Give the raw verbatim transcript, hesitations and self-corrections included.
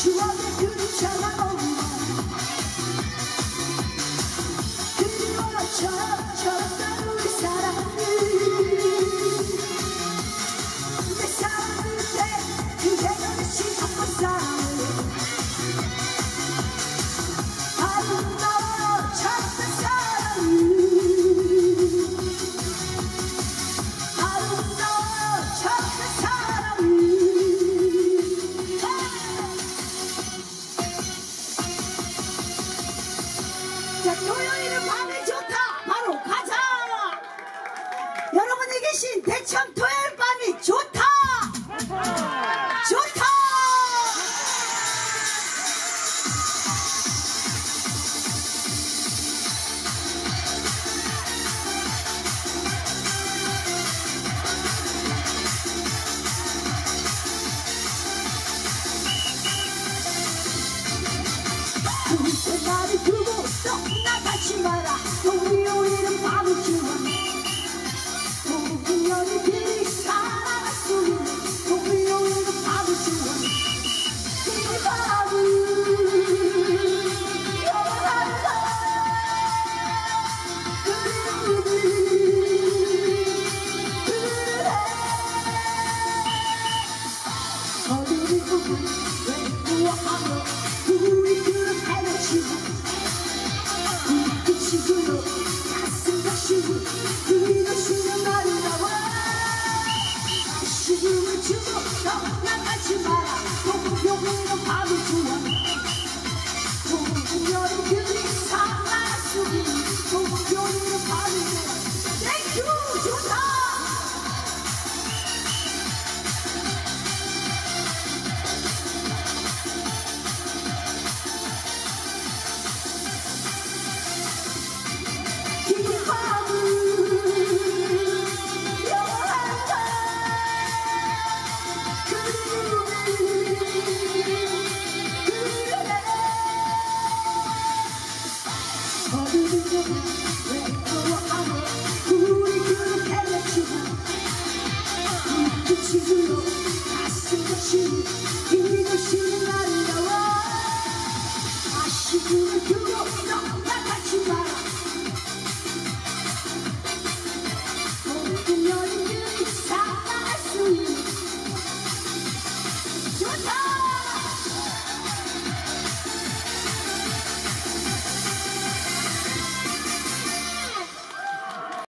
추억의 그림처럼 그리워 저처럼 우리 사랑을 내 사랑을 때 그대가 다시 한번 사랑을 아름다워 찾는 사랑을 아름다워 찾는 사랑을 자, 토요일은 밤이 좋다. 바로 가자. 여러분이 계신 대천 토요일 밤이 좋다. 좋다. 우리 나를 두고 떠나가지 마라. 토요일은 밤이 좋아. 토요일이 살아갈 수 있는 토요일은 밤이 좋아. 이 밤은 영원하다. 그리움을 그래. 어디를 보고 외로워하며 우리 그를 헤매치고 그 친구로 가슴 다시고 그것이면 아름다워. 시름을 주고 떠나가지 마라. 토요일은 밤이 좋아. 토요일이 살아갈 수 있는 토요일은 밤이 좋아. 땡큐 좋다. 이 밤은 영원하다. 그리움을 그래. 어디를 보고 외로워하며 우리 그를 헤매치고 그 친구로 가슴 다시고